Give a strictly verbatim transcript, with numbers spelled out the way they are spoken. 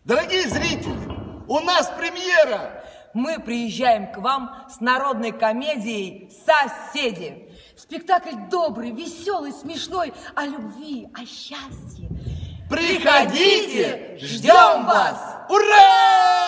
Дорогие зрители, у нас премьера! Мы приезжаем к вам с народной комедией «Соседи». Спектакль добрый, веселый, смешной, о любви, о счастье. Приходите, ждем вас! Ура!